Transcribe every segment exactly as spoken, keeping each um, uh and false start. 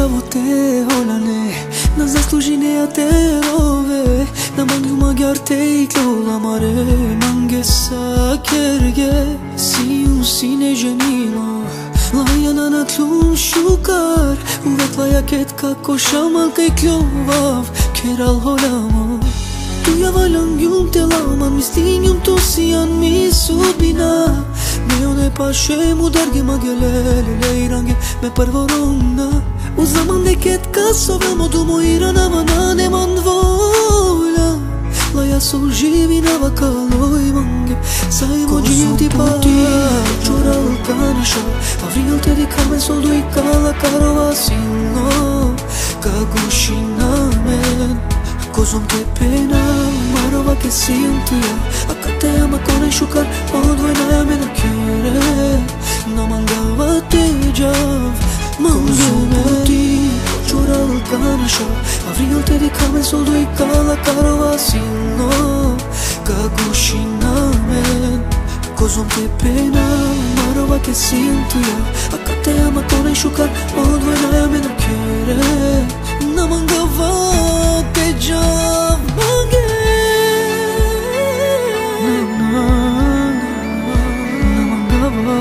bravo te holane, na zaslužine a te rove, na mangu magyar te iklola mare, mange sa kerge, si un sine genilo, la jana na tlun shukar, uvet la jaket kako shamal kaj klovav, keral holama. Tu ja valjam jum te laman, mi stinjum tu si an mi sudbina. Me one paše mu darge magelele leirange me parvorona. U zaman neket kasove modu moira navana neman vola. La ja sol živi nava kaloj mange, sajmo džim ti pa čural kanaša, a vril te di kamen soldu i kala karova silno, kako men. Kozom te pena, marova que sinto ja, a kad te ama kone šukar, odvojna me na kere, na mangava te džav, mange me ti, počural kanaša, a vril te di kamen soldu i kala karova silno, kako men. Kozom te pena, marova que sinto ja, a kad te ama kone šukar, odvojna me na kere, na mangava te džav, mange. Na mangava,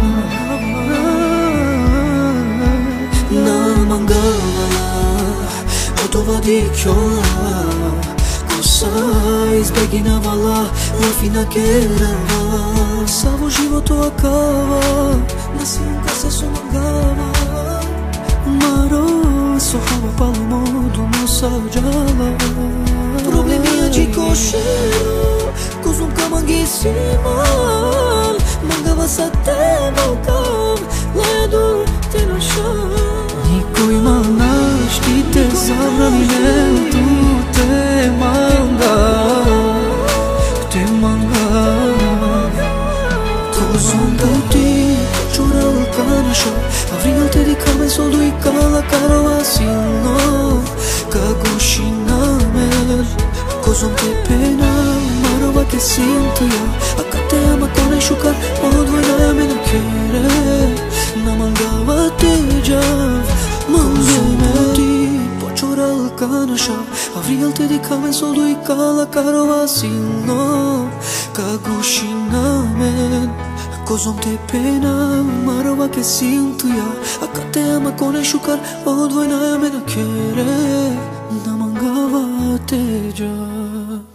na mangava, gotova di kjola, kosa izbeginavala, lafina kerava, samo životu akava, na sinka se su mangava, maro sohava palo modu nosa džala. Problemija de cocheiro, kozum kamangisimal, mangava sa te balkan, ledu te našam. Niko ima naš, ti te zabranjen, tu te manga, te manga. Kozum puti, počural kanaša, a vril te di kamen soldu i kala karova silno, kako men. Kozom te pena, marova que sinto ja, a kad te ama kone šukar, odvojna me na kere, na mangava te džav, mange me ti, počural kanaša, a vril te di kamen soldu i kala karova silno, kako men. Kozom te pena, marova que sinto ja, a kad te ama kone šukar, odvojna me na kere, na mangava te džav.